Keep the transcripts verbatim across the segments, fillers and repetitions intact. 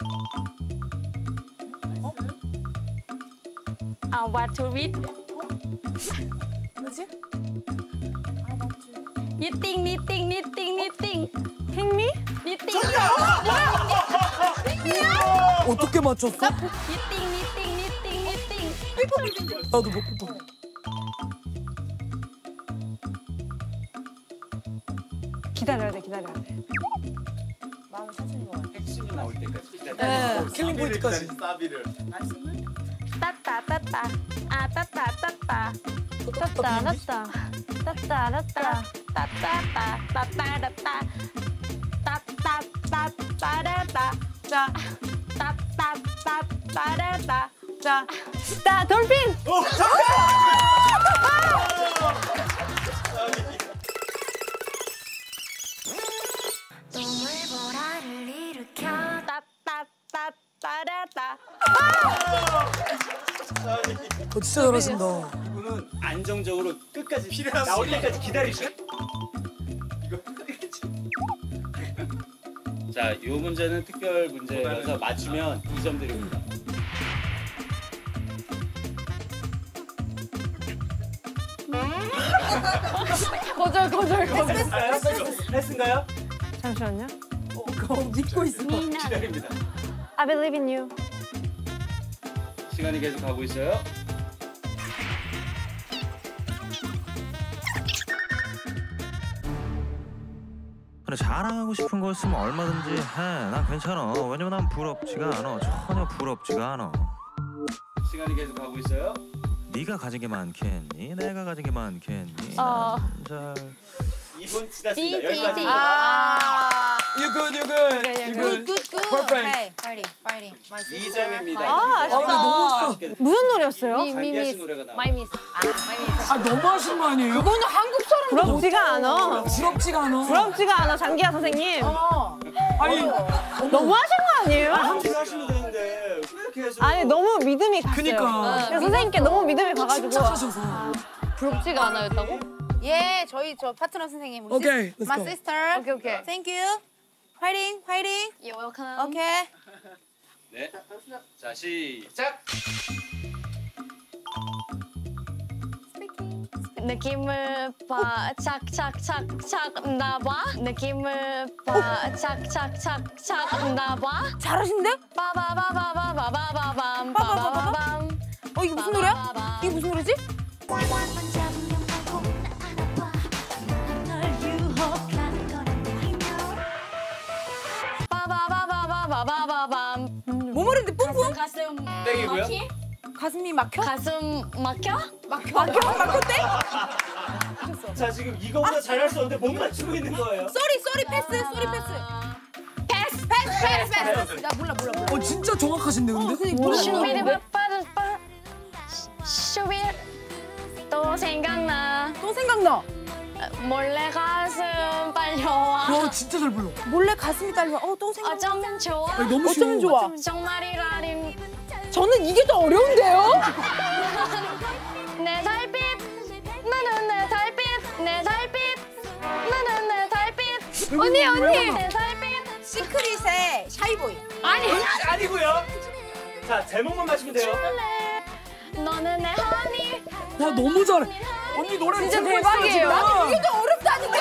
I want to read. 뭐지? Knitting, knitting, knitting, knitting. 핑미? Knitting. 어떻게 맞췄어? Knitting, knitting, knitting, knitting. 나도 못 봐. 기다려야 돼, 기다려야 돼. 마음을 찾는 거야. 핵심이 나올 때까지 기다려. 네. 킬링 포인트까지. 사비를. 따따, 따따. 아, 따따, 따따. 따따, 따따. 따따, 따따. 따따따, 따따따따. 따따따따따따. 자, 따따따따따따. 자. 따, 돌핀! 동물보라를 일으켜. 따따따따따따. 어, 진짜 잘하신다. 이분은 안정적으로 끝까지 나올 때까지 기다리셔. 이거 자, 이 문제는 특별 문제라서 맞추면 이 점 드립니다. 거절, 거절, 거절. 했을까요? 잠시만요. 어, 그거 믿고 있어. 기다립니다. I believe in you. 시간이 계속 가고 있어요. 근데 자랑하고 싶은 거 있으면 얼마든지 해. 난 괜찮아. 왜냐면 난 부럽지가 않아. 전혀 부럽지가 않아. 시간이 계속 가고 있어요. 네가 가진 게 많겠니? 내가 가진 게 많겠니? 어. 잘... 이 분 지났습니다. 띠, 여기까지. 띠, 띠. 아. You good, you good. 그래, You good, good. 굿굿. Perfect. 헤이, 파이팅, 파이팅. 이 점입니다. 아, 아, 근데 너무 무슨 노래였어요? 장기하신 노래가 나와요. My miss. 아, 너무 하신 거 아니에요? 그거는 한국 사람. 부럽지가 않아. 부럽지가 않아. 부럽지가 않아, 장기하 선생님. 어. 아니, 너무 하신 거 아니에요? 함께 하시면 되는데 왜 이렇게 해서? 아니, 너무 믿음이 갔어요. 그니까. 그래서 선생님께 너무 믿음이 가가지고. 침착하셔서. 부럽지가 않아였다고? 예, 저희 저 파트너 선생님. 우리 오케이, 시- let's My go. sister. 오케이, 오케이. Thank you. 파이팅, 파이팅. You're welcome. 오케이. 네. 자, 시작. 느낌을 봐, 착착착착 나봐. 느낌을 봐, 착착착착 나봐. 잘하신데? 빠바바바바바바밤 빠바바바밤? 빠바바밤. 어, 이게 무슨 노래야? 이게 무슨 노래지? 빠바바바바바밤. 뭐 말인데 뿜뿜? 가슴 땡이고요. 막히? 가슴이 막혀? 가슴 막혀? 막혀? 막혀? 막혔대? 자, 지금 이거보다 잘할 수 없는데 못 맞추고 있는 거예요. 쏘리, 쏘리 패스, 쏘리 패스. 패스, 패스, 패스, 패스. 나 몰라, 몰라, 몰라. 어, 진짜 정확하신데, 근데? 슈비리 빠빠빠 슈비 또 생각나. 또 생각나. 몰래 가슴 빨려와. 와, 진짜 잘 불러. 몰래 가슴이 딸려. 어, 또 생각나. 어쩌면 좋아. 아니, 너무 쉬워. 어쩌면 좋아. 정말이라니 저는 이게 더 어려운데요? 내 달빛 나는 내 달빛 내 달빛 나는 내 달빛 언니, 언니. 내 달빛 시크릿의 샤이보이. 아니 아니고요. 자, 제목만 맞추면 돼요. 너는 내 허니. 와, 너무 잘해. 언니 노래 진짜 최고였어요, 대박이에요. 지금. 나는 이게 더 어렵다니까.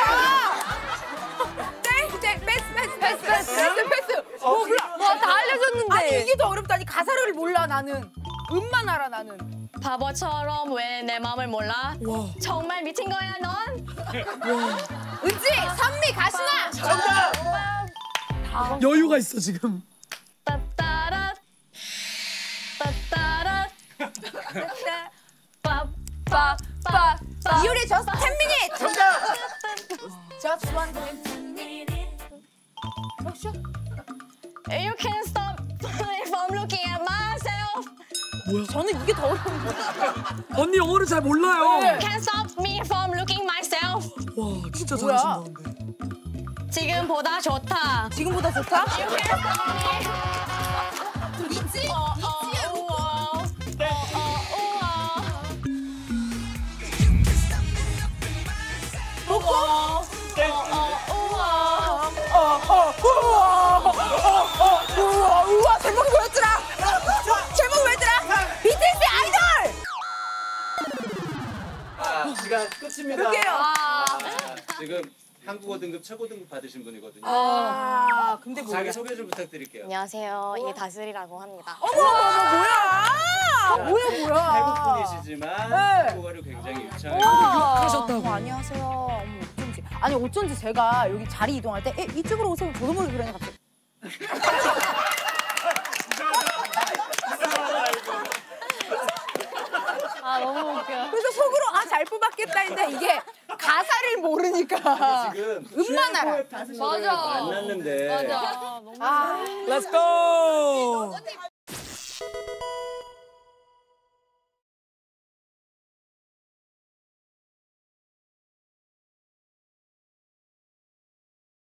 땡, 땡, 패스, 패스, 패스, 패스, 패스, 패스. 뭐 몰라. 다 알려줬는데. 아니 이게 더 어렵다니. 가사를 몰라 나는. 음만 알아 나는. 바보처럼 왜 내 마음을 몰라. 와. 정말 미친 거야 넌. 은지, 선미, 가시나. 정답. 여유가 있어, 지금. 따따라 따따라 빠빠빠 이효리 just ten minutes. 정답. Just one minute. You can't stop me from looking at myself. 뭐야? 저는 이게 더 어려운데. 언니 영어를 잘 몰라요. Can't stop me from looking myself. 와, 진짜 뭐야? 잘하신다, 근데. 지금보다 좋다. 지금보다 좋다? You can't stop me. 있지? 어, 어, 우와. 땡. 어, 우와. 먹고. 땡. 어, 우와. 어, 어, 우와. 어, 어, 우와, 우와, 끝입니다. 그게요. 아, 지금 한국어 등급 최고 등급 받으신 분이거든요. 아, 근데 뭐. 자기 소개 좀 부탁드릴게요. 안녕하세요. 이다슬이라고 합니다. 어머, 어머, 어머, 뭐야? 자, 뭐야, 뭐야. 태국 분이시지만 네. 한국어를 굉장히 유창하게 하셨다고. 안녕하세요. 어머, 어쩐지. 아니, 어쩐지 제가 여기 자리 이동할 때 에, 이쪽으로 오세요. 저도 모르게 그러냐, 갑자기. 아 너무 웃겨. 그래서 속으로 아, 잘 뽑았겠다 했는데 이게 가사를 모르니까. 지금 음만 알아. 맞아. 만났는데 아, Let's go.